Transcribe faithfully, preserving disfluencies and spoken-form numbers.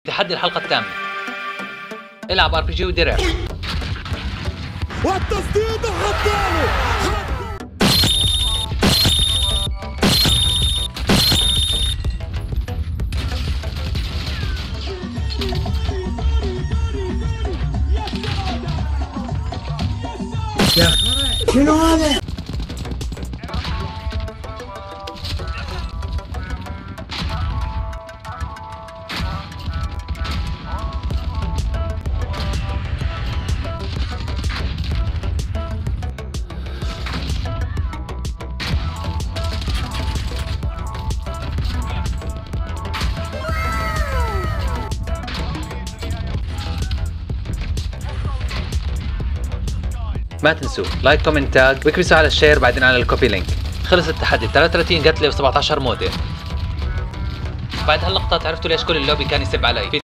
تحدي الحلقة الثامنة. العب ار بي جي ودرع. والتصديق حطاله. يا اخي شنو هذا؟ ما تنسوا لايك كومنت تاج واكبسوا على الشير بعدين على الكوبي لينك. خلص التحدي ثلاثة وثلاثين قتله و17 موته. بعد هاللقطات عرفتوا ليش كل اللوبي كان يسب علي.